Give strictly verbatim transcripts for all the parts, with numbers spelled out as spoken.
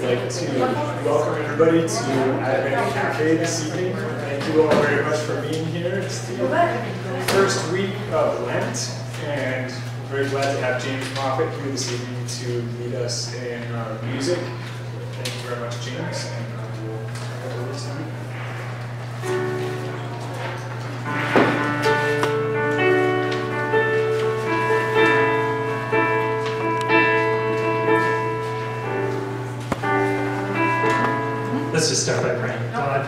like to welcome everybody to Advent Cafe this evening. Thank you all very much for being here. It's the first week of Lent, and we're very glad to have James Moffat here this evening to lead us in our music. Thank you very much, James, and I will turn it over to you. Let's just start by praying. God,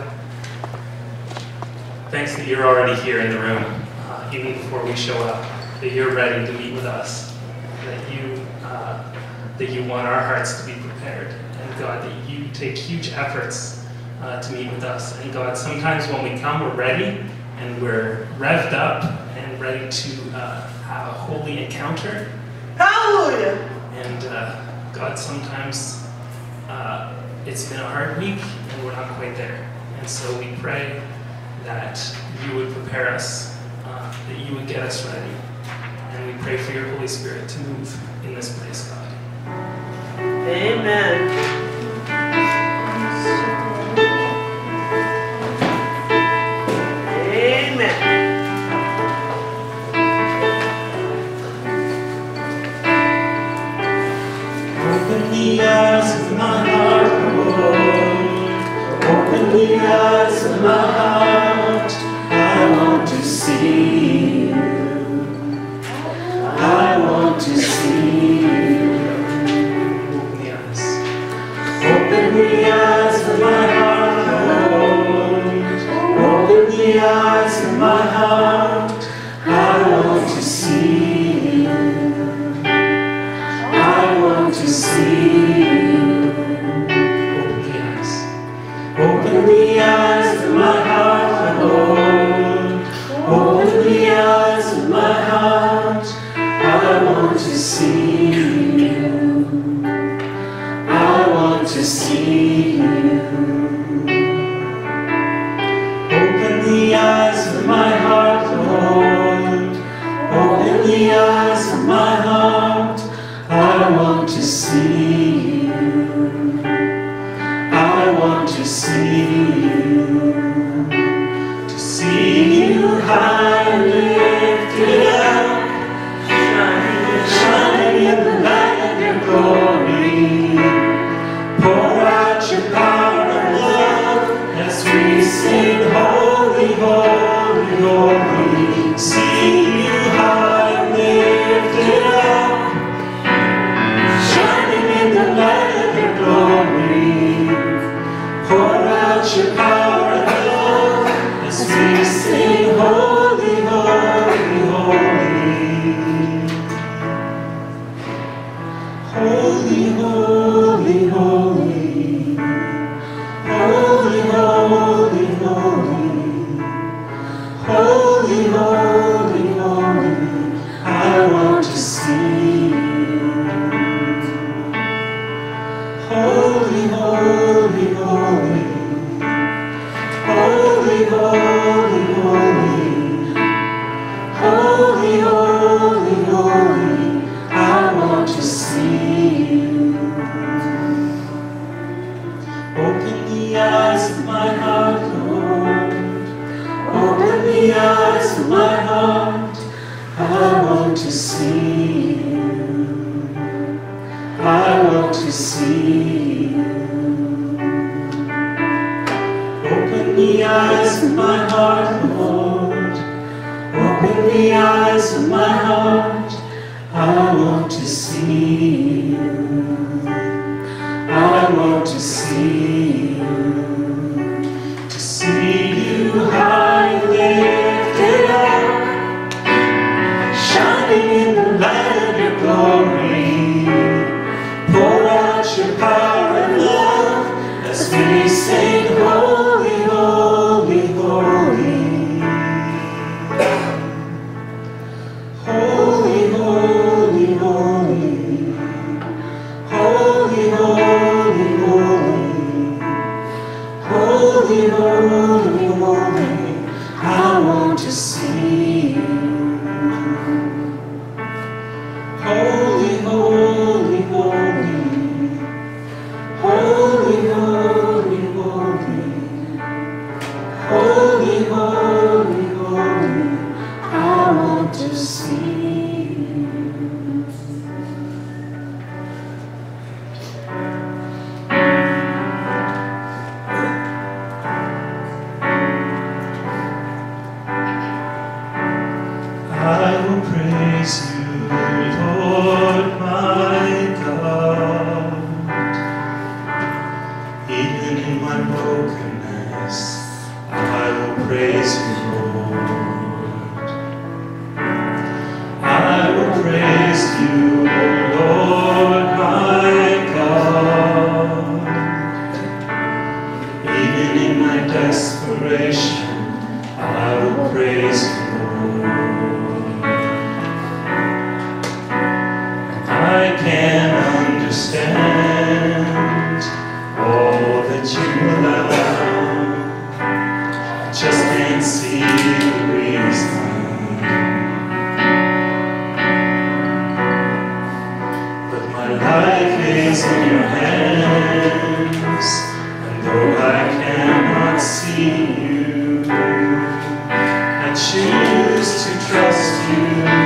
thanks that you're already here in the room, uh, even before we show up, that you're ready to meet with us, that you, uh, that you want our hearts to be prepared, and God, that you take huge efforts uh, to meet with us. And God, sometimes when we come, we're ready, and we're revved up, and ready to uh, have a holy encounter. Hallelujah! And uh, God, sometimes uh, it's been a hard week, and we're not quite there. And so we pray that you would prepare us, uh, that you would get us ready. And we pray for your Holy Spirit to move in this place, God. Amen. Amen. Open the eyes of my heart, open the eyes of my heart. I want to see you. I want to see you. Open the eyes. Open the eyes of my heart, Lord. Open the eyes of my heart. I want to see you. I want to see you. Open the eyes of my heart, Lord. Open the eyes of my heart. I want to see you. I want to see you. Open the eyes of my heart, Lord. Open the eyes of my heart. I want to see you. I want to see you, to see you high and lifted up, shining, shining in the light of your glory. Pour out your power and love as we sing, holy, holy, holy. See you high and lifted up, shining in the light of your glory. Pour out your power and love as we sing, holy, holy, holy. Holy, holy, holy. Holy, holy, holy. Holy, holy, holy. I want to see you. Holy, holy, holy. Holy, holy, holy. Holy, holy, holy. I want to see you. Open the eyes of my heart, Lord. Open the eyes of my heart. I want to see you. I want to see you. Open the eyes of my heart, Lord. Open the eyes of my heart. I want to see you. I want to see you. To see you high and lifted up, shining in the light of your glory. Pour out your power and love as we sing, holy, holy, holy. understand all that you allow. I just can't see the reason. But my life is in your hands, and though I cannot see you, I choose to trust you.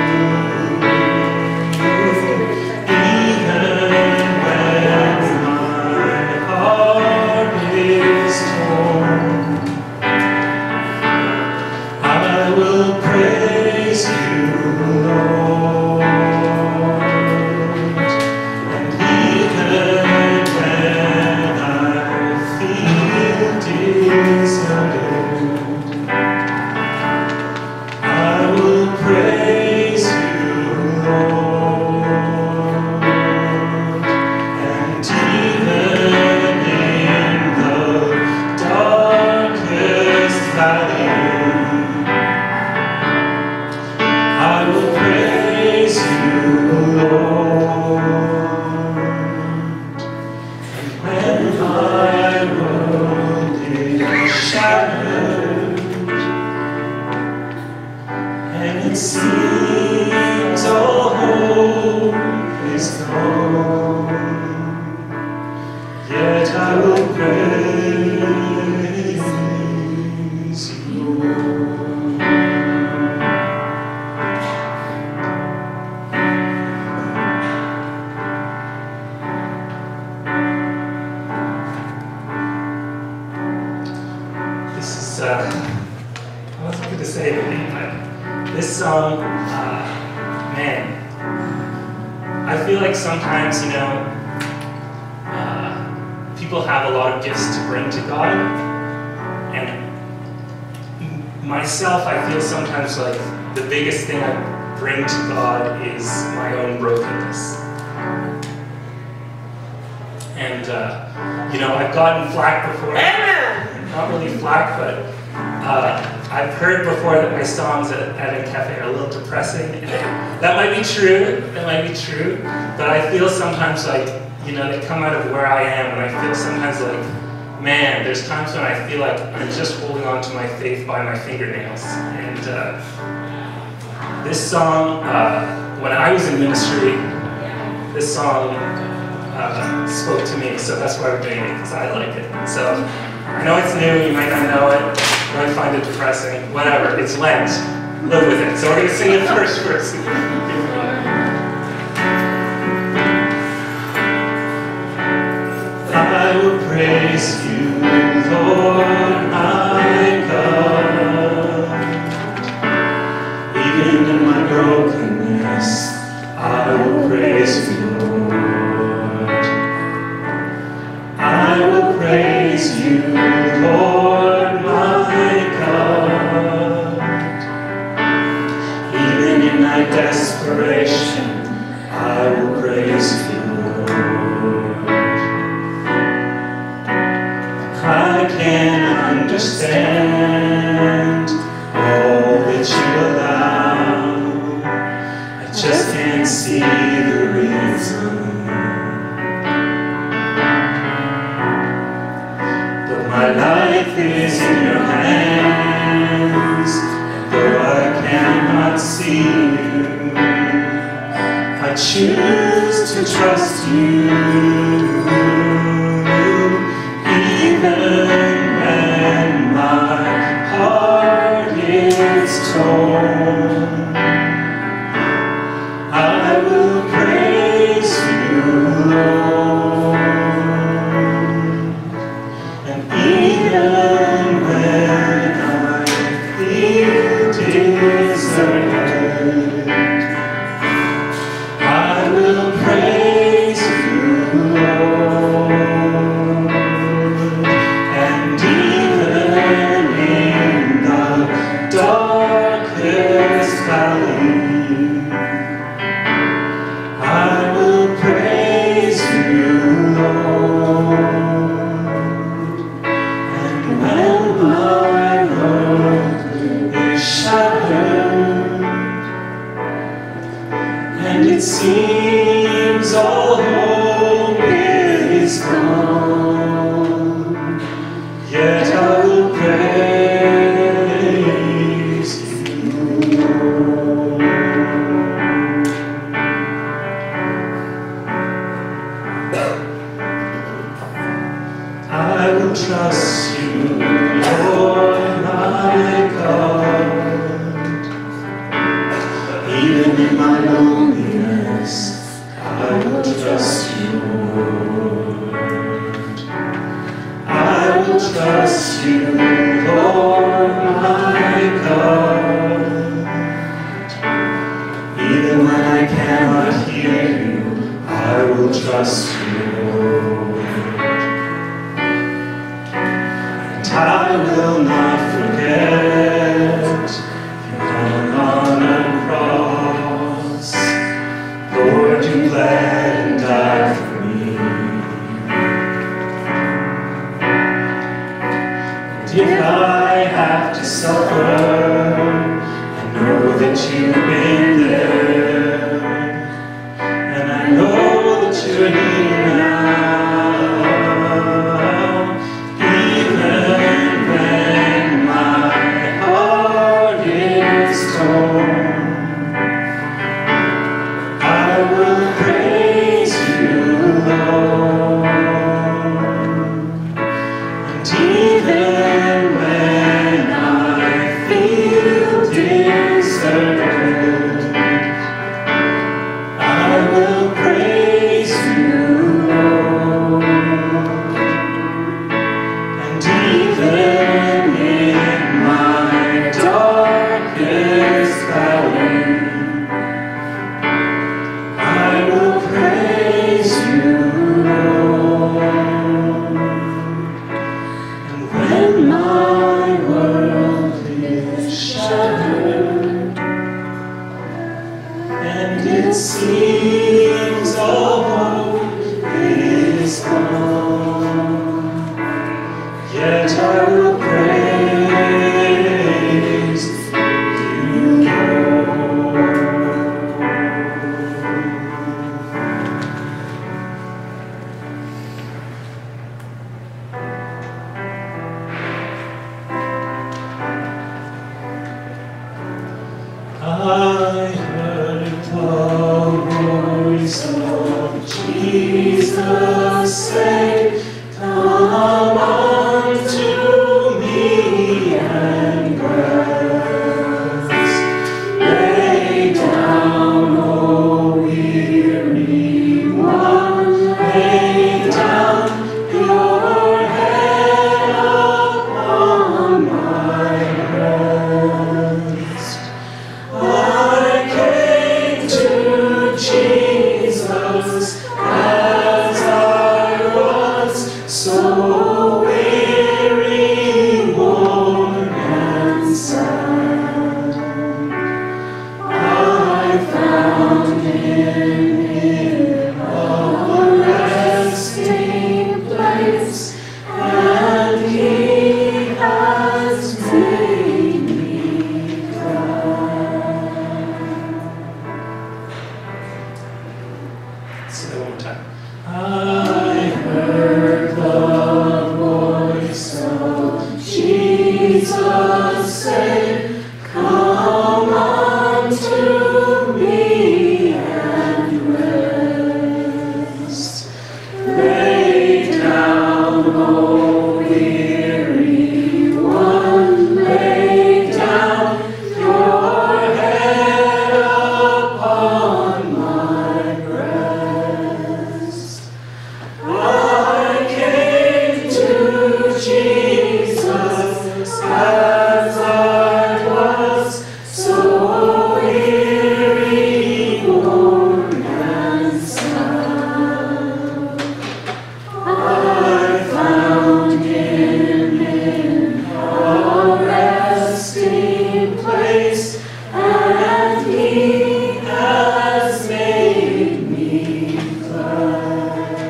It seems all hope is gone, yet I will praise you. This is, uh, I wasn't going to say anything, but this song, uh, man, I feel like sometimes, you know, uh, people have a lot of gifts to bring to God, and myself, I feel sometimes like the biggest thing I bring to God is my own brokenness. And, uh, you know, I've gotten flack before. Amen! Not really flack, but uh, I've heard before that my songs at Advent Cafe are a little depressing. And that might be true, that might be true, but I feel sometimes like, you know, they come out of where I am, and I feel sometimes like, man, there's times when I feel like I'm just holding on to my faith by my fingernails. And uh, this song, uh, when I was in ministry, this song uh, spoke to me, so that's why we're doing it, because I like it. So I know it's new, you might not know it. You might find it depressing, whatever, it's Lent, live with it. So we're going to sing the first verse. I will praise you, Lord, my God. Even in my brokenness, I will praise you, Lord. I will praise you, Lord, my God. Even in my desperation, I will praise you, Lord. I can't understand all that you allow. I just can't see the reason. My life is in your hands, though I cannot see you. I choose to trust you, even when my heart is torn. I will praise you, Lord. Even when I feel deserted, I will praise you, Lord. And even in the darkest valley, I will praise you, Lord. When my road is shattered, and it seems all hope will trust you, Lord, my God. Even in my loneliness, I will trust you, Lord. I will trust you, Lord, my God. Even when I cannot hear you, I will trust you, Lord. And I will not forget you hung on a cross. Lord, you bled and died for me. And if I have to suffer, I know that you've been there. And I know that you're here now. Even when my heart is torn, I will praise you, Lord. And even when I feel deserted, I will praise you, Lord. And even in my darkest valley, I will praise you, Lord. And when my world is shattered and it seems all hope is gone, yet I will praise you, Lord. I heard the voice of Jesus say, "Come unto me and rest. Lay down, O weary one, lay down your head upon my breast." I came to Jesus as I was, so weary, worn, and sad. I found in Him a resting place, and He has made me glad. Say that one more time. I heard the voice of Jesus say, "Come unto me and rest. Lay down, O weary one, lay down your head upon my breast." I came to Jesus as I was, so weary, worn, and sad. I found in Him a resting place, and He has made me glad.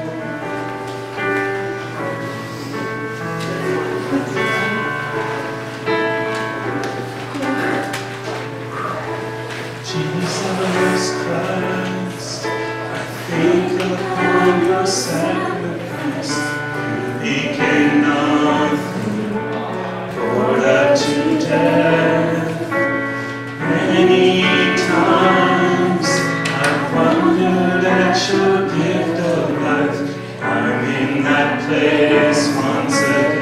Jesus Christ, I think upon your sacrifice. You became nothing, poured out to death. Many times I've wondered at your gift of life. I'm in that place once again.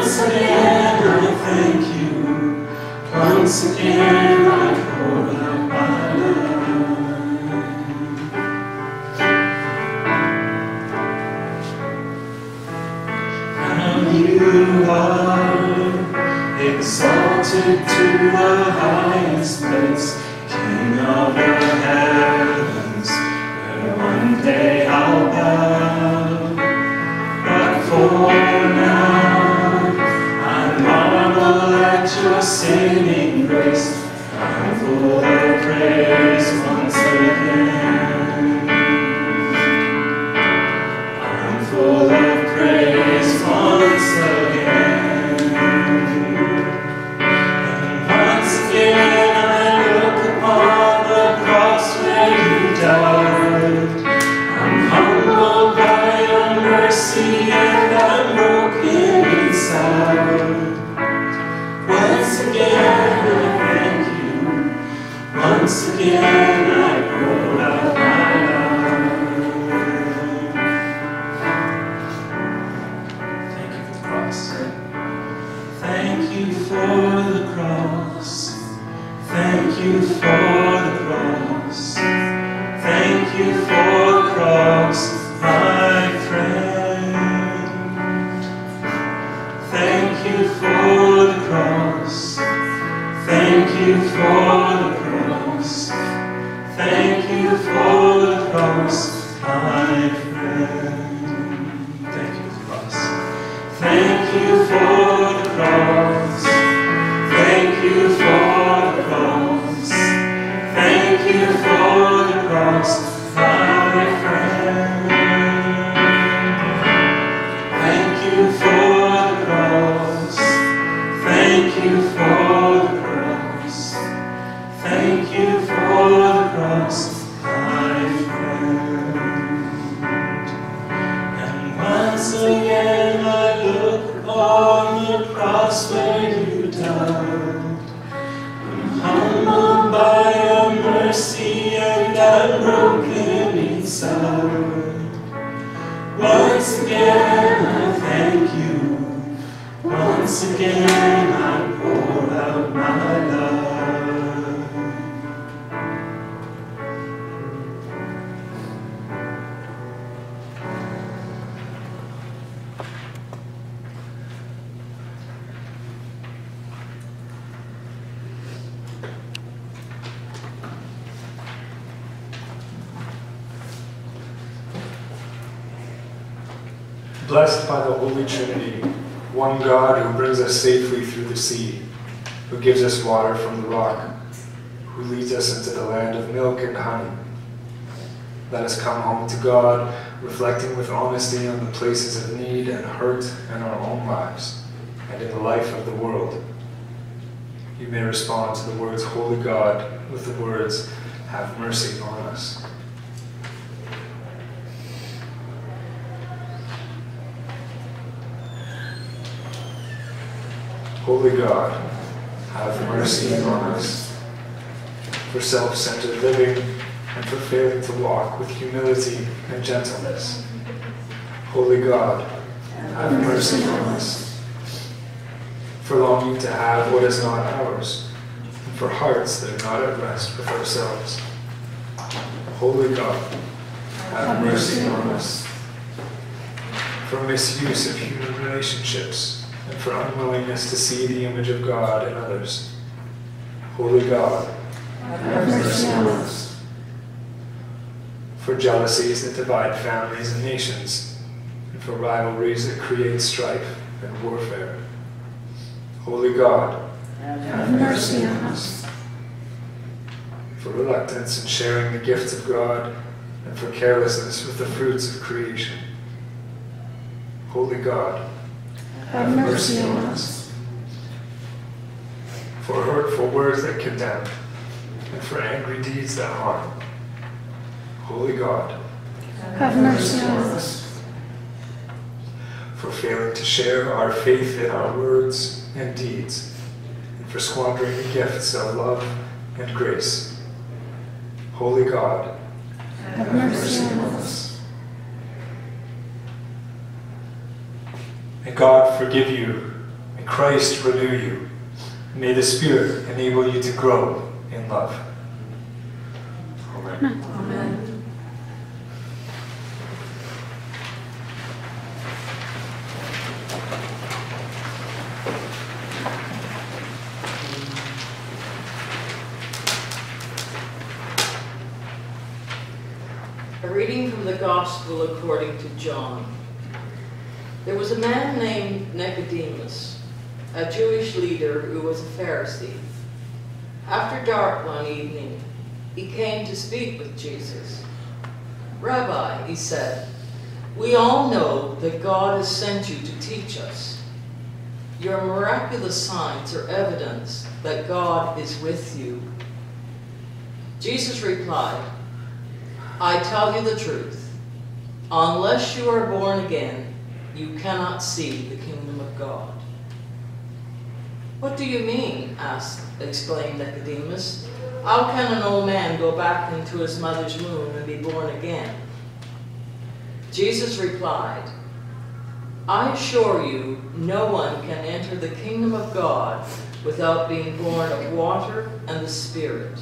Once again I thank you. Once again I pour out my love. Now you are exalted to the highest place, King of the heavens, where one day I'll bow. But for now, I marvel at your saving grace. I'm full of praise once again. I'm full of praise once again. And once again I look upon the cross where you died. I'm humbled by your mercy and I'm broken inside. Once again I thank you. Once again I pour out my love. Thank you for the cross. Thank you for the cross. Thank you for the cross. Thank you for the cross, my friend. Thank you for the cross. Thank you for the cross. Thank you for the cross, my friend. Thank you for the cross. Thank you for the cross. Thank you for the cross. Thank you for the cross, my friend. Thank you for the cross. Thank you for the cross. Thank you for the cross, my friend. And once again I look on the cross where you died. I'm humbled by your mercy and I'm broken inside. Once again I thank you. Once again I pour out my love. Blessed by the Holy Trinity, one God who brings us safely through the sea, who gives us water from the rock, who leads us into the land of milk and honey. Let us come home to God, reflecting with honesty on the places of need and hurt in our own lives and in the life of the world. You may respond to the words, Holy God, with the words, have mercy on us. Holy God, have mercy on us, for self-centered living and for failing to walk with humility and gentleness. Holy God, have mercy on us, for longing to have what is not ours, and for hearts that are not at rest with ourselves. Holy God, have mercy on us, for misuse of human relationships, and for unwillingness to see the image of God in others. Holy God, have mercy on us. For jealousies that divide families and nations, and for rivalries that create strife and warfare. Holy God, have mercy on us. For reluctance in sharing the gifts of God, and for carelessness with the fruits of creation. Holy God, have mercy on us. For hurtful words that condemn, and for angry deeds that harm. Holy God, have mercy on us. For failing to share our faith in our words and deeds, and for squandering the gifts of love and grace. Holy God, have mercy on us. May God forgive you Christ renew you. May the Spirit enable you to grow in love. Amen. Amen. A reading from the Gospel according to John. There was a man named Nicodemus, a Jewish leader who was a Pharisee. After dark one evening, he came to speak with Jesus. "Rabbi," he said, "we all know that God has sent you to teach us. Your miraculous signs are evidence that God is with you." Jesus replied, "I tell you the truth. Unless you are born again, you cannot see the kingdom of God." "What do you mean?" asked, exclaimed Nicodemus. "How can an old man go back into his mother's womb and be born again?" Jesus replied, "I assure you, no one can enter the kingdom of God without being born of water and the Spirit.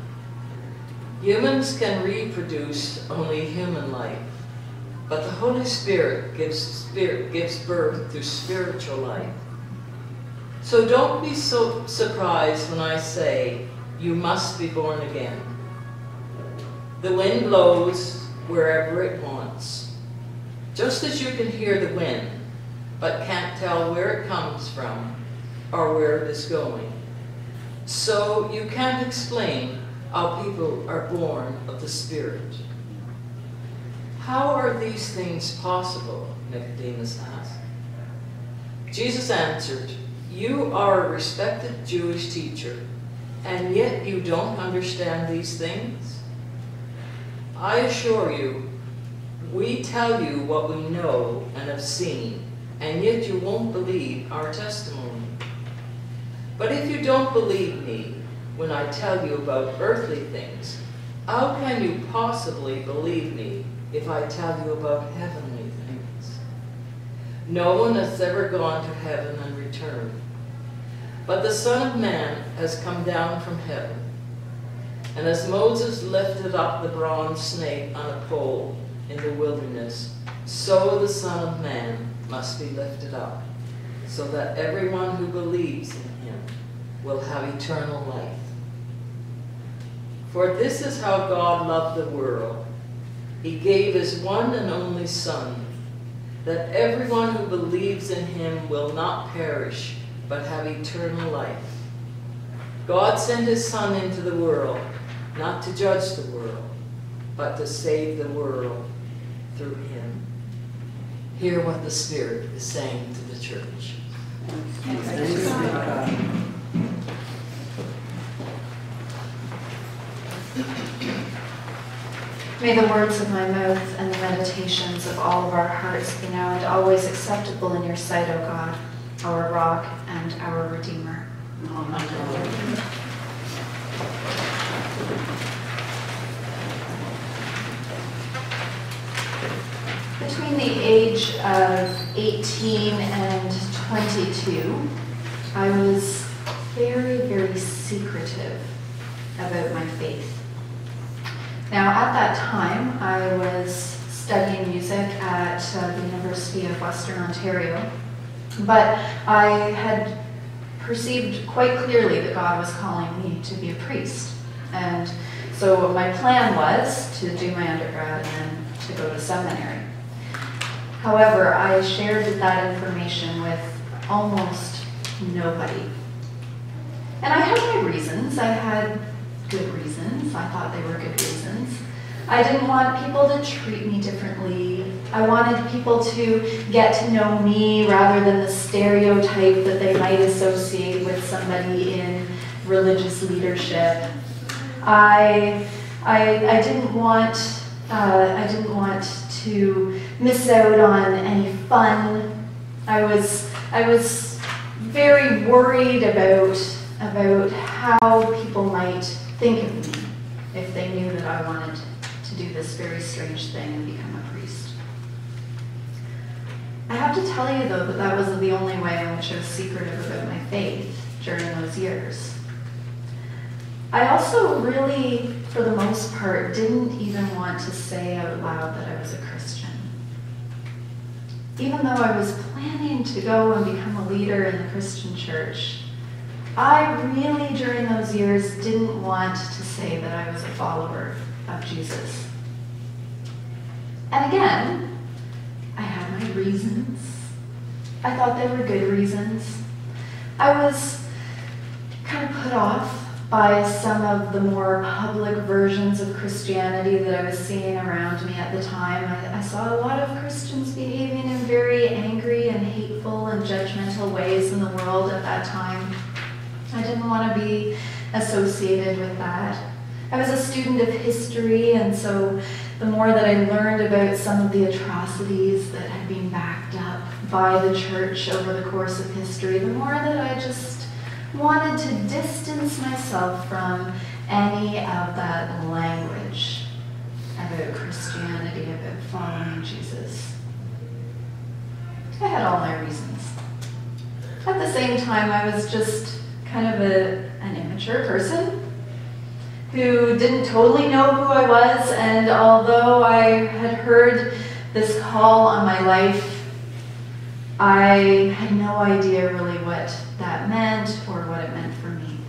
Humans can reproduce only human life, but the Holy Spirit gives, spirit gives birth through spiritual life. So don't be so surprised when I say, you must be born again. The wind blows wherever it wants. Just as you can hear the wind, but can't tell where it comes from or where it is going, so you can't explain how people are born of the Spirit." "How are these things possible?" Nicodemus asked. Jesus answered, "You are a respected Jewish teacher, and yet you don't understand these things? I assure you, we tell you what we know and have seen, and yet you won't believe our testimony. But if you don't believe me when I tell you about earthly things, how can you possibly believe me if I tell you about heavenly things? No one has ever gone to heaven and returned, but the Son of Man has come down from heaven. And as Moses lifted up the bronze snake on a pole in the wilderness, so the Son of Man must be lifted up, so that everyone who believes in him will have eternal life. For this is how God loved the world. He gave his one and only Son, that everyone who believes in him will not perish, but have eternal life. God sent his Son into the world, not to judge the world, but to save the world through him." Hear what the Spirit is saying to the church. Thanks be to God. May the words of my mouth and the meditations of all of our hearts be now and always acceptable in your sight, O God, our rock and our Redeemer. Amen. Between the age of eighteen and twenty-two, I was very, very secretive about my faith. Now, at that time, I was studying music at uh, the University of Western Ontario, but I had perceived quite clearly that God was calling me to be a priest. And so my plan was to do my undergrad and then to go to seminary. However, I shared that information with almost nobody. And I had my reasons. I had good reasons. I thought they were good reasons. I didn't want people to treat me differently. I wanted people to get to know me rather than the stereotype that they might associate with somebody in religious leadership. I, I, I didn't want, uh, I didn't want to miss out on any fun. I was, I was very worried about, about how people might think of me if they knew that I wanted to do this very strange thing and become a priest. I have to tell you, though, that that wasn't the only way in which I was secretive about my faith during those years. I also really, for the most part, didn't even want to say out loud that I was a Christian. Even though I was planning to go and become a leader in the Christian church, I really, during those years, didn't want to say that I was a follower of Jesus. And again, I had my reasons. I thought they were good reasons. I was kind of put off by some of the more public versions of Christianity that I was seeing around me at the time. I, I saw a lot of Christians behaving in very angry and hateful and judgmental ways in the world at that time. I didn't want to be associated with that. I was a student of history, and so the more that I learned about some of the atrocities that had been backed up by the church over the course of history, the more that I just wanted to distance myself from any of that language about Christianity, about following Jesus. I had all my reasons. At the same time, I was just kind of a, an immature person who didn't totally know who I was, and although I had heard this call on my life, I had no idea really what that meant or what it meant for me.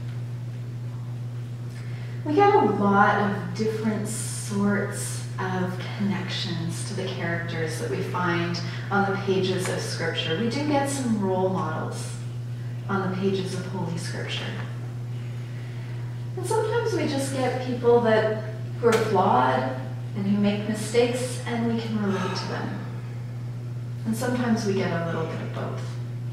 We get a lot of different sorts of connections to the characters that we find on the pages of Scripture. We do get some role models on the pages of Holy Scripture. And sometimes we just get people that who are flawed and who make mistakes, and we can relate to them. And sometimes we get a little bit of both.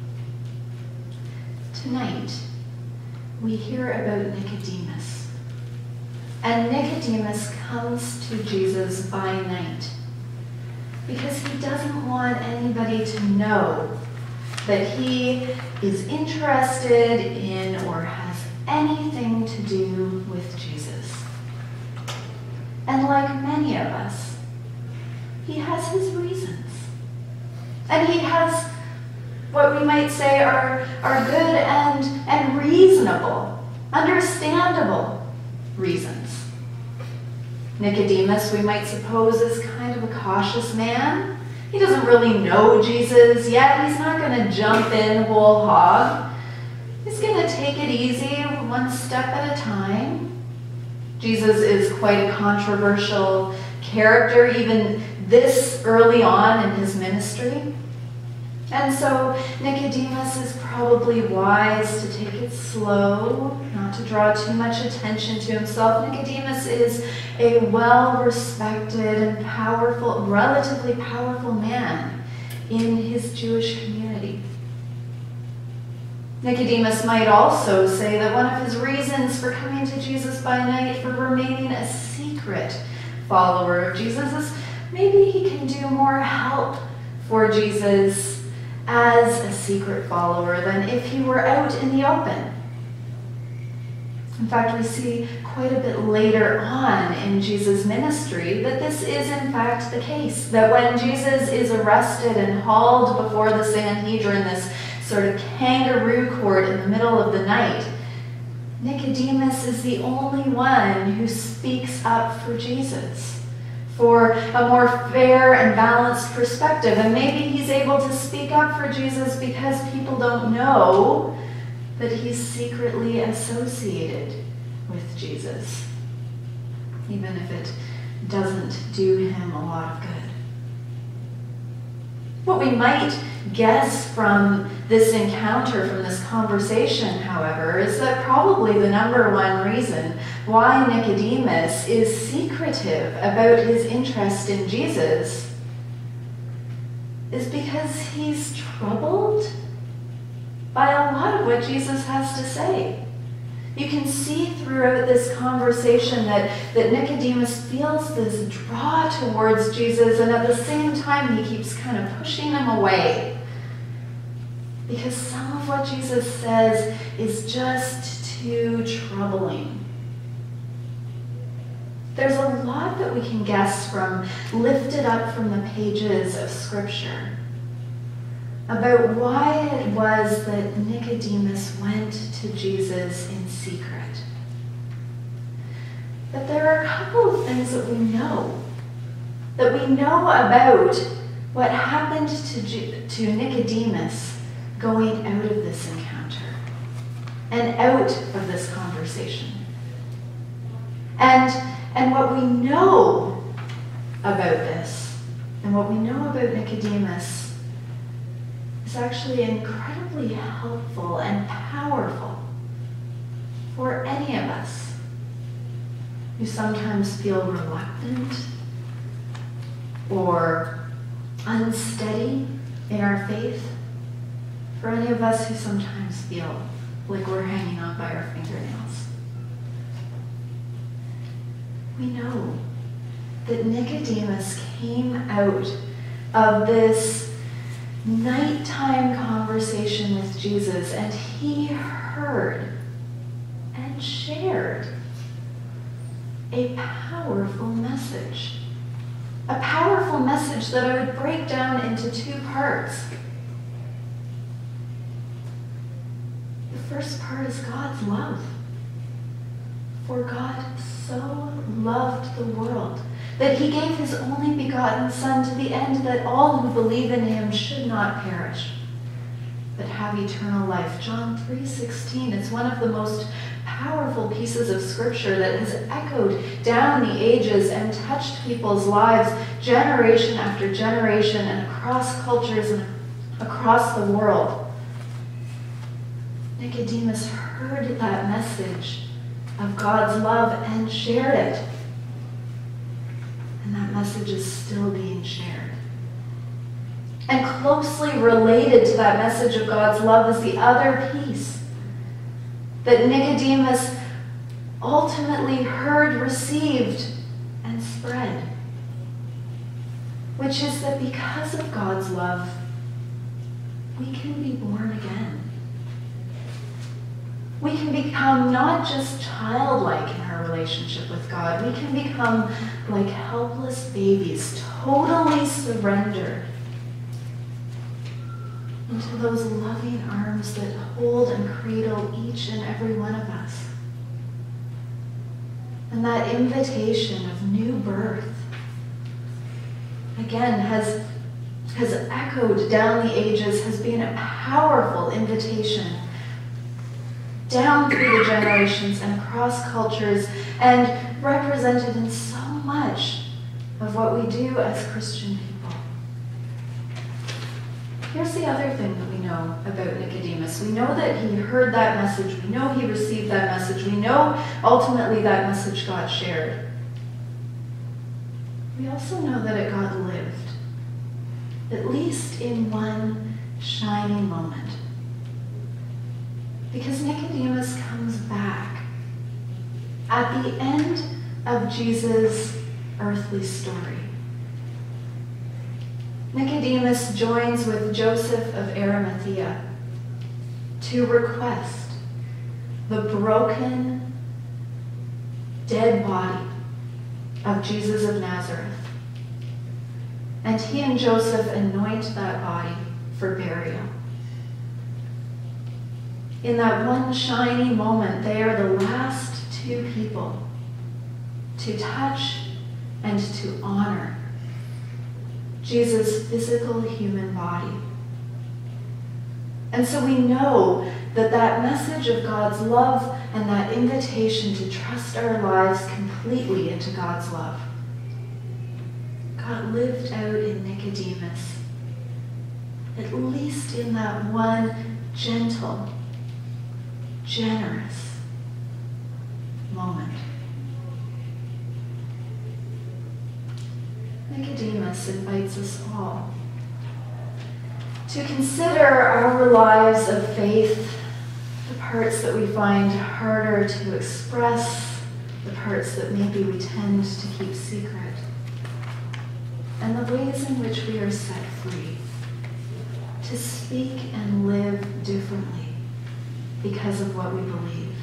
Tonight, we hear about Nicodemus. And Nicodemus comes to Jesus by night because he doesn't want anybody to know that he is interested in or has anything to do with Jesus. And like many of us, he has his reasons. And he has what we might say are, are good and, and reasonable, understandable reasons. Nicodemus, we might suppose, is kind of a cautious man. He doesn't really know Jesus yet. He's not going to jump in whole hog. He's going to take it easy, one step at a time. Jesus is quite a controversial character, even this early on in his ministry. And so Nicodemus is probably wise to take it slow, not to draw too much attention to himself. Nicodemus is a well-respected and powerful, relatively powerful man in his Jewish community. Nicodemus might also say that one of his reasons for coming to Jesus by night, for remaining a secret follower of Jesus, is maybe he can do more help for Jesus as a secret follower than if he were out in the open. In fact, we see quite a bit later on in Jesus' ministry that this is in fact the case, that when Jesus is arrested and hauled before the Sanhedrin, this sort of kangaroo court in the middle of the night, Nicodemus is the only one who speaks up for Jesus, for a more fair and balanced perspective. And maybe he's able to speak up for Jesus because people don't know that he's secretly associated with Jesus, even if it doesn't do him a lot of good. What we might guess from this encounter, from this conversation, however, is that probably the number one reason why Nicodemus is secretive about his interest in Jesus is because he's troubled by a lot of what Jesus has to say. You can see throughout this conversation that, that Nicodemus feels this draw towards Jesus, and at the same time he keeps kind of pushing him away, because some of what Jesus says is just too troubling. There's a lot that we can guess from, lifted up from the pages of Scripture, about why it was that Nicodemus went to Jesus in secret. But there are a couple of things that we know. That we know about what happened to, Ju- to Nicodemus going out of this encounter and out of this conversation. And, and what we know about this and what we know about Nicodemus is actually incredibly helpful and powerful for any of us who sometimes feel reluctant or unsteady in our faith, for any of us who sometimes feel like we're hanging on by our fingernails. We know that Nicodemus came out of this nighttime conversation with Jesus, and he heard and shared a powerful message. A powerful message that I would break down into two parts. The first part is God's love. For God so loved the world that he gave his only begotten Son, to the end that all who believe in him should not perish, but have eternal life. John three sixteen, it's one of the most powerful pieces of scripture that has echoed down the ages and touched people's lives generation after generation and across cultures and across the world. Nicodemus heard that message of God's love and shared it. And that message is still being shared. And closely related to that message of God's love is the other piece that Nicodemus ultimately heard, received, and spread, which is that because of God's love, we can be born again. We can become not just childlike in our relationship with God, we can become like helpless babies, totally surrendered into those loving arms that hold and cradle each and every one of us. And that invitation of new birth, again, has, has echoed down the ages, has been a powerful invitation down through the generations and across cultures, and represented in so much of what we do as Christian people. Here's the other thing that we know about Nicodemus. We know that he heard that message. We know he received that message. We know ultimately that message got shared. We also know that it got lived, at least in one shining moment. Because Nicodemus comes back at the end of Jesus' earthly story. Nicodemus joins with Joseph of Arimathea to request the broken, dead body of Jesus of Nazareth. And he and Joseph anoint that body for burial. In that one shiny moment, they are the last two people to touch and to honor Jesus' physical human body. And so we know that that message of God's love and that invitation to trust our lives completely into God's love got lived out in Nicodemus, at least in that one gentle, generous moment. Nicodemus invites us all to consider our lives of faith, the parts that we find harder to express, the parts that maybe we tend to keep secret, and the ways in which we are set free to speak and live differently because of what we believe.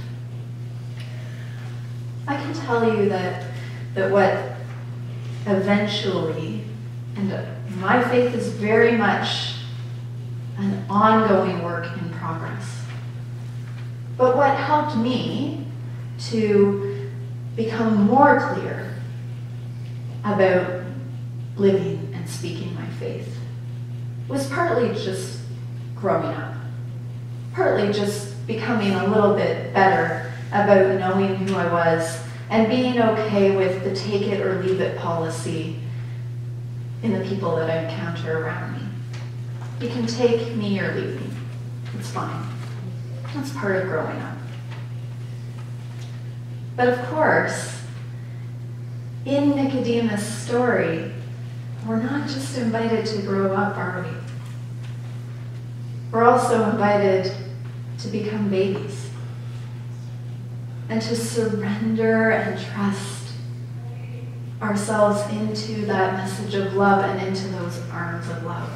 I can tell you that, that what eventually, and my faith is very much an ongoing work in progress. But what helped me to become more clear about living and speaking my faith was partly just growing up, partly just becoming a little bit better about knowing who I was and being okay with the take it or leave it policy in the people that I encounter around me. You can take me or leave me. It's fine. That's part of growing up. But of course, in Nicodemus' story, we're not just invited to grow up, are we? We're also invited to become babies and to surrender and trust ourselves into that message of love and into those arms of love.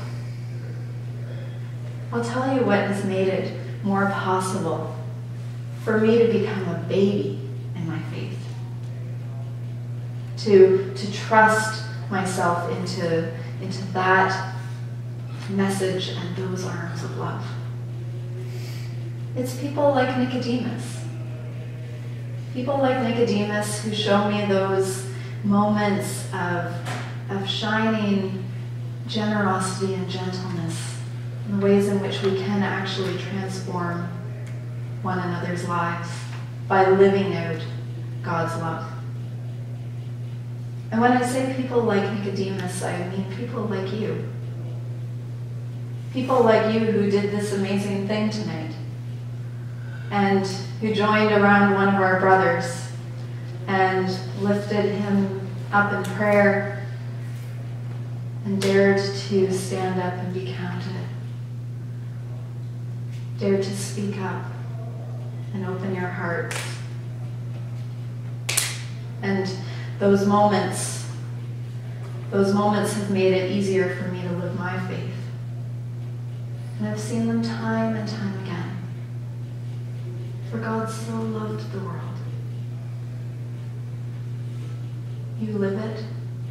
I'll tell you what has made it more possible for me to become a baby in my faith, to, to trust myself into, into that message and those arms of love. It's people like Nicodemus. People like Nicodemus who show me those moments of, of shining generosity and gentleness, and the ways in which we can actually transform one another's lives by living out God's love. And when I say people like Nicodemus, I mean people like you. People like you who did this amazing thing tonight and who joined around one of our brothers and lifted him up in prayer and dared to stand up and be counted. Dared to speak up and open your hearts. And those moments, those moments have made it easier for me to live my faith. And I've seen them time and time again. For God so loved the world. You live it.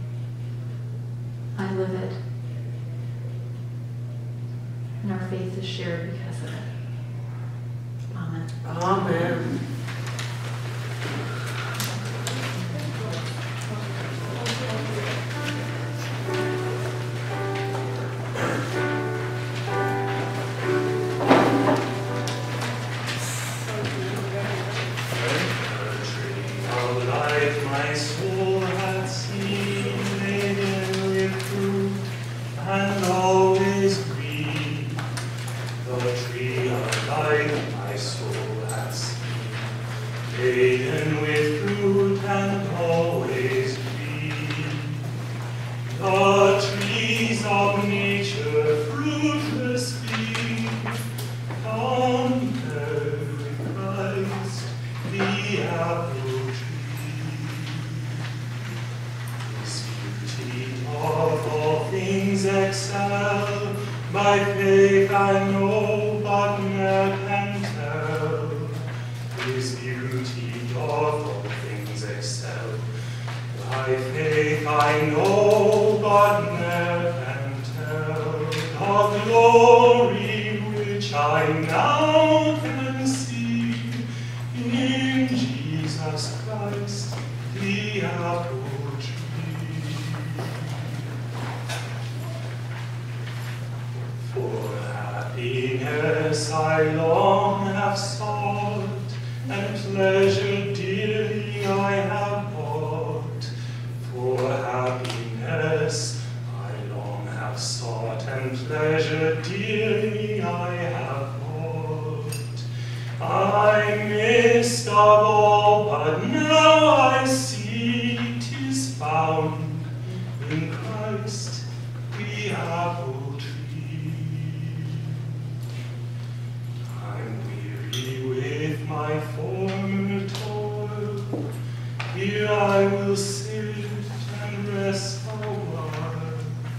I live it. And our faith is shared because of it. Amen. Amen. My soul hath seen, laden with fruit, and always green. The tree of life my soul hath seen, laden with fruit, and always green. The trees of nature fruitless be, compared with Christ, the apple. Of all things excel, by faith I know, but ne'er can tell. His beauty doth all things excel, by faith I know, but ne'er can tell. The glory which I now can see in Jesus Christ, the apple. For happiness I long have sought, and pleasure dearly I have bought. For happiness I long have sought, and pleasure dearly I have bought. I missed of all, but now I see 'tis found in Christ the apple. With my former toil, here I will sit and rest a while.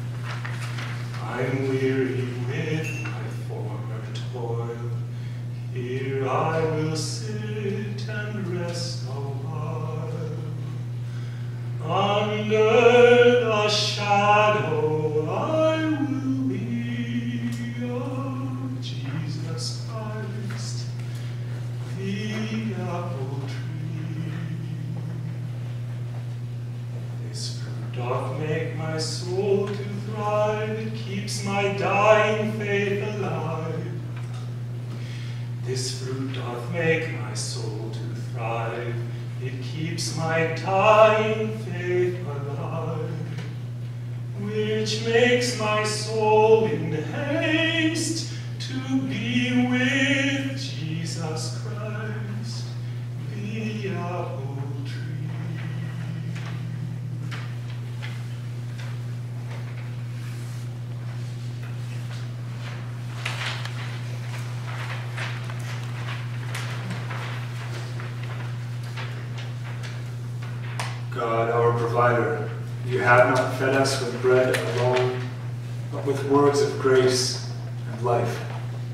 I'm weary with my former toil, here I will sit and rest a while. Under the shadow I will soul to thrive, it keeps my dying faith alive. This fruit doth make my soul to thrive, it keeps my dying faith alive, which makes my soul in haste to be with Jesus Christ, the apple tree. God, our provider, you have not fed us with bread alone, but with words of grace and life.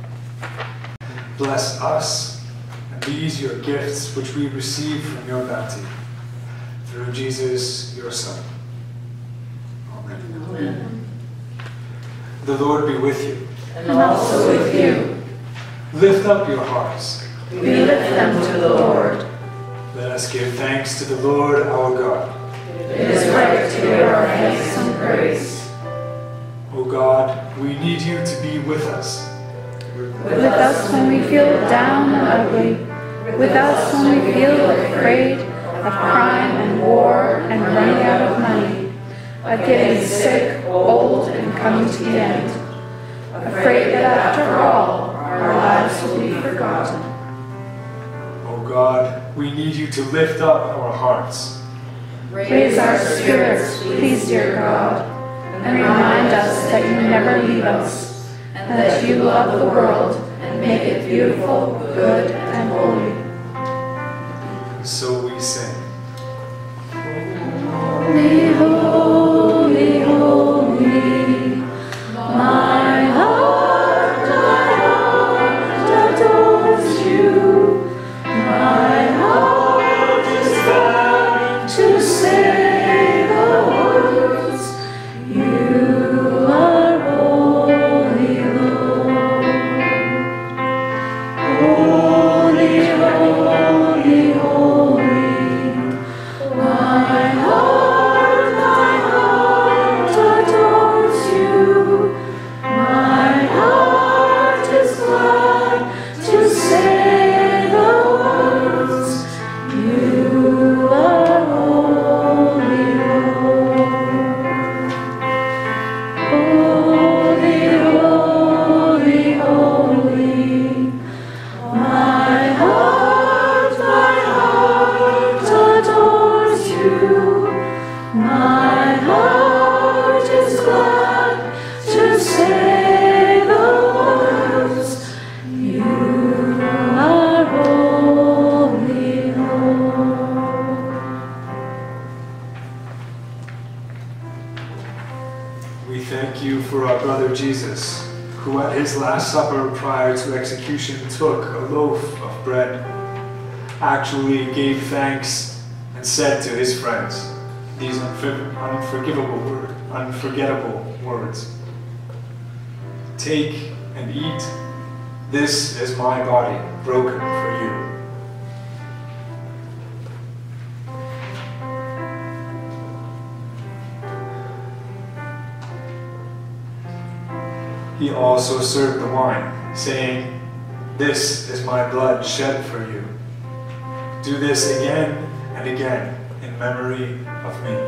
Bless us and these your gifts which we receive from your bounty. Through Jesus, your Son. Amen. Amen. The Lord be with you. And also with you. Lift up your hearts. We lift them to the Lord. Let us give thanks to the Lord our God. It is right to give our thanks and praise. O God, we need you to be with us. With us when we feel down and ugly. With us when we feel afraid of crime and war and running out of money. Of getting sick, old, and coming to the end. Afraid that after all, our lives will be forgotten. O God, we need you to lift up our hearts. Raise our spirits, please, dear God, and remind us that you never leave us, and that you love the world and make it beautiful, good, and holy. So we sing. Holy, holy, holy, my heart, my heart adores you. My heart is glad to say the words, you are holy, Lord. Holy, holy, holy, my heart, my heart adores you. My heart is glad to say the words, you are holy, Lord. Holy, holy, holy, my heart, my heart adores you. My heart is glad to say the words, you are holy, Lord. We thank you for our brother Jesus, who at his last supper prior to execution took a loaf of bread, actually gave thanks, and said to his friends these unfor- unforgivable word, unforgettable words. Take and eat. This is my body broken for you. He also served the wine, saying, this is my blood shed for you. Do this again and again in memory of me.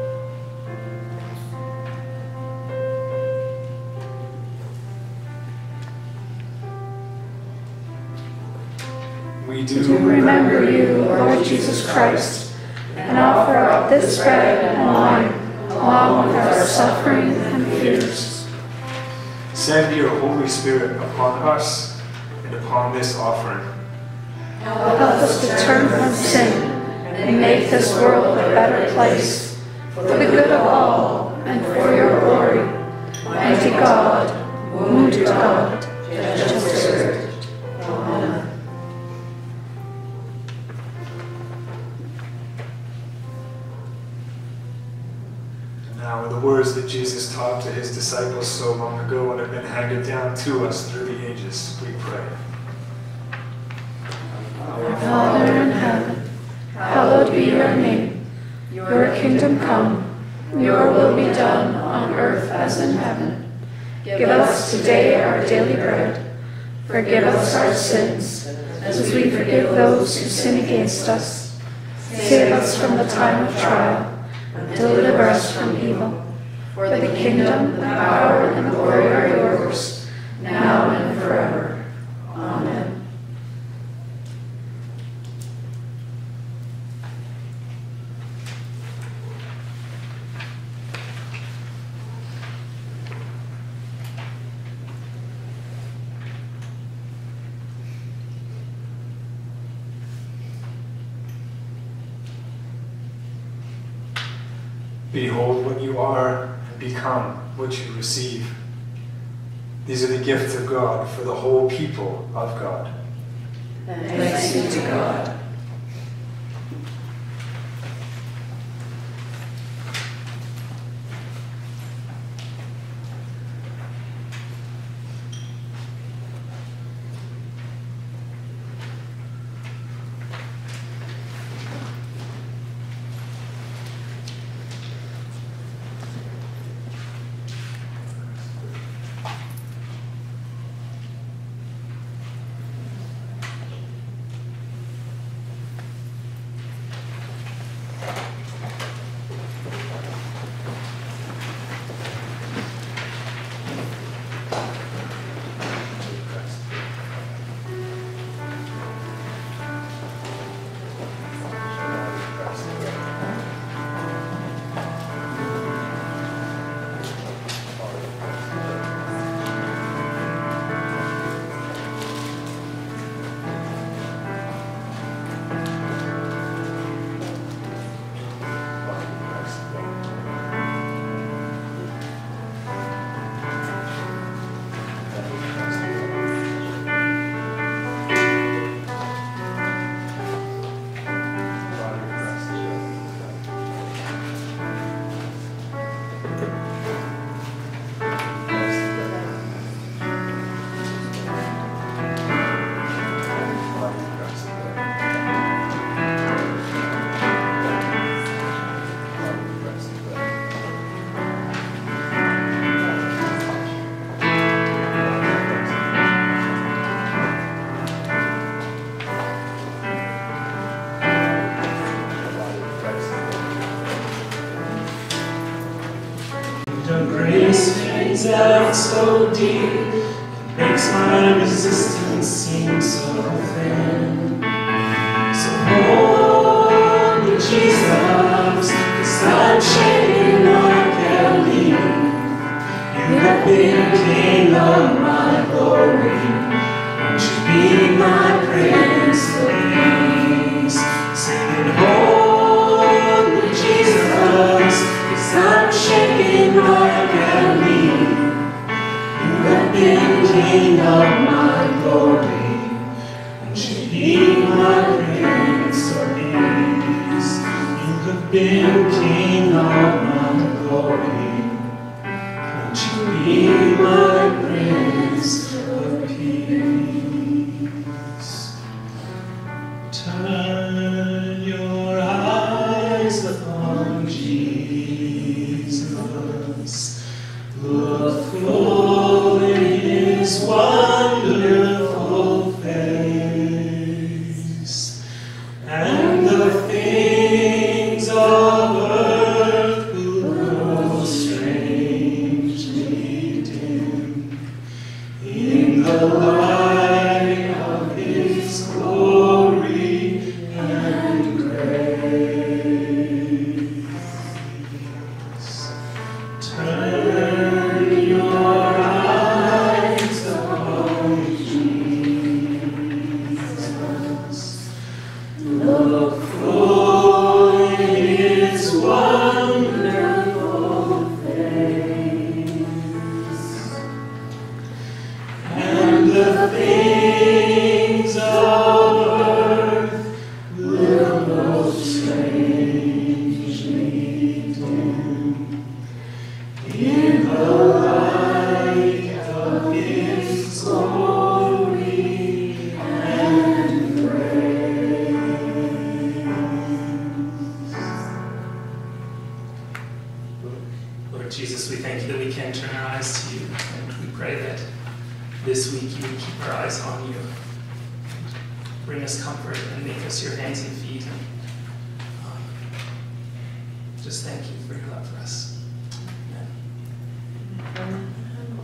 We do To remember you, Lord Jesus Christ, and offer up this bread and wine, along with our suffering and fears. Send your Holy Spirit upon us and upon this offering. Help us to turn from sin and make this world a better place, for the good of all and for your glory. Mighty God, wounded God, gentle Spirit. Amen. Now, in the words that Jesus taught to his disciples so long ago and have been handed down to us through the ages, we pray. Our Father in heaven, hallowed be your name. Your kingdom come, Your will be done on earth as in heaven. Give us today our daily bread. Forgive us our sins, as we forgive those who sin against us. Save us from the time of trial, and deliver us from evil. For the kingdom, the power, and the glory are yours, now and forever. Amen. Behold what you are, and become what you receive. These are the gifts of God for the whole people of God. Thanks be to God. Out so deep, it makes my resistance seem so thin. So hold me, Jesus, 'cause I'm shaking like a leaf. You have been King of my glory, won't you be my Prince of Peace? Singing, hold me, Jesus, 'cause I'm shaking like a leaf. In King of my glory, won't you be my Prince of Peace? You have been King of my glory, won't you be my Prince of Peace? Turn your eyes upon Jesus, look full His wonderful face, and the things of earth will grow strangely dim in the light of His glory and grace. Turn your eyes upon Jesus. Look full in His wonderful face, and the things of earth will grow strangely dim in the light of His glory and grace. thank you that we can turn our eyes to you, and we pray that this week you would keep our eyes on you, bring us comfort, and make us your hands and feet. And, um, just thank you for your love for us. Amen.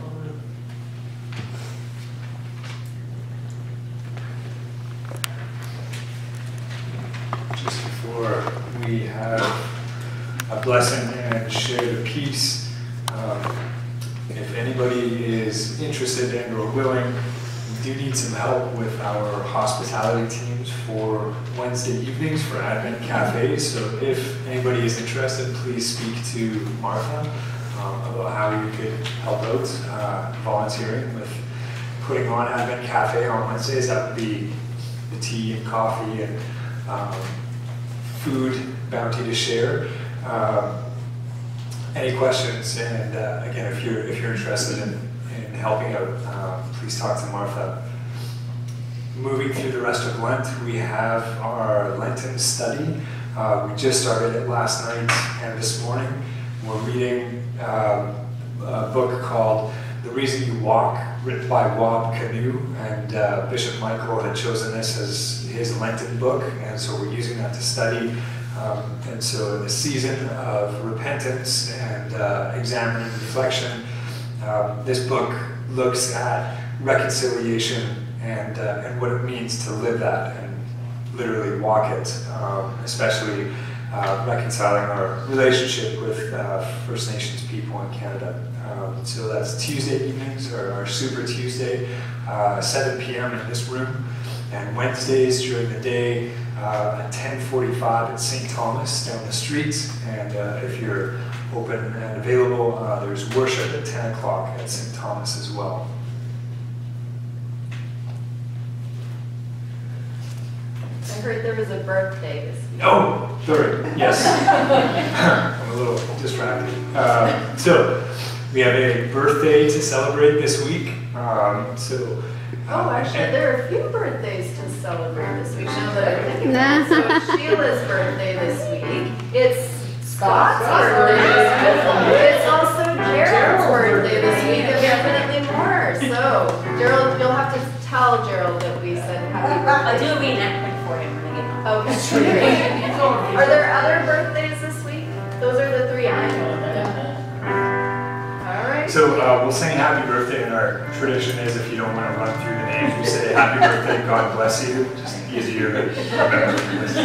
Just before we have a blessing and share the peace, um, if anybody is interested and or willing, we do need some help with our hospitality teams for Wednesday evenings for Advent Cafes. So if anybody is interested, please speak to Martha um, about how you could help out uh, volunteering with putting on Advent Cafe on Wednesdays. That would be the tea and coffee and um, food bounty to share. Um, any questions? And uh, again, if you're if you're interested in, in helping out, uh, please talk to Martha. Moving through the rest of Lent, we have our Lenten study. Uh, we just started it last night and this morning. We're reading um, a book called The Reason You Walk, written by Wab Kinew, and uh, Bishop Michael had chosen this as his Lenten book, and so we're using that to study. Um, and so in the season of repentance and uh, examining reflection, um, this book looks at reconciliation and, uh, and what it means to live that and literally walk it, um, especially uh, reconciling our relationship with uh, First Nations people in Canada. Um, so that's Tuesday evenings, or our Super Tuesday, uh, seven p m in this room, and Wednesdays during the day uh, at ten forty-five at Saint Thomas down the street. And uh, if you're open and available, uh, there's worship at ten o'clock at Saint Thomas as well. I heard there was a birthday this week. Oh, third, yes. I'm a little distracted. Um, so, we have a birthday to celebrate this week. Um, so, Oh, actually, there are a few birthdays to celebrate this week now that I think about it. So it's Sheila's birthday this week. It's Scott's birthday. It's also Gerald's birthday this week, and definitely more. So, Gerald, you'll have to tell Gerald that we said happy birthday. I'll do a reenactment for him when I get home. Okay. Are there other birthdays this week? Those are the three I know. All right. So uh, we'll sing happy birthday, and our tradition is if you don't want to run through the names, we say happy birthday, God bless you. Just easier to remember.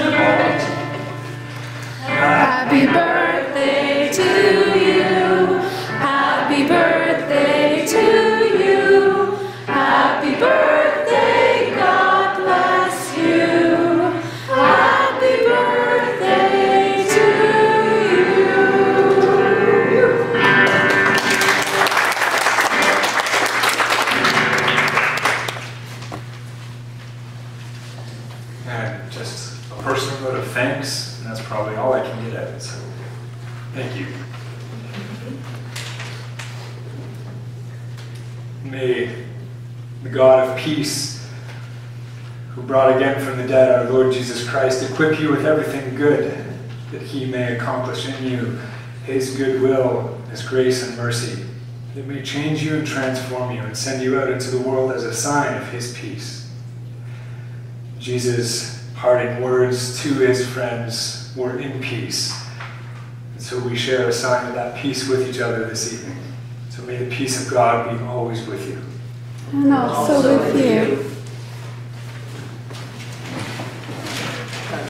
Happy birthday to you. Happy birthday to you. Happy birthday, God bless you. Happy birthday to you. And just a personal note of thanks, and that's probably all I can get at it. So, thank you. May the God of peace, who brought again from the dead our Lord Jesus Christ, equip you with everything good, that he may accomplish in you his good will, his grace and mercy, that may change you and transform you and send you out into the world as a sign of his peace. Jesus' parting words to his friends were in peace. And so we share a sign of that peace with each other this evening. So may the peace of God be always with you. And also with you.